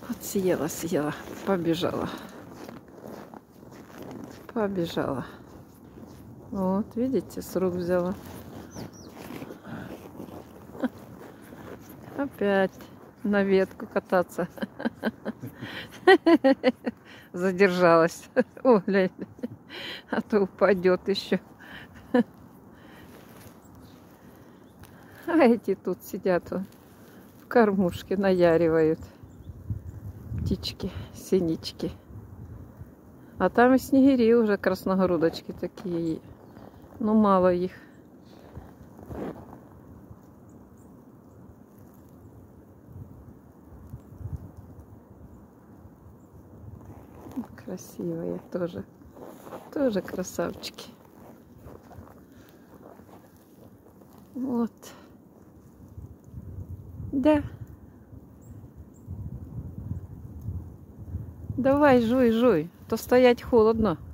Вот съела, съела, побежала. Побежала. Вот, видите, с рук взяла. Опять на ветку кататься. Задержалась. О, глянь, а то упадет еще. А эти тут сидят в кормушке, наяривают. Птички, синички. А там и снегири уже, красногрудочки такие. Ну, мало их. Красивые тоже. Тоже красавчики. Вот. Да. Давай, жуй, жуй. То стоять холодно.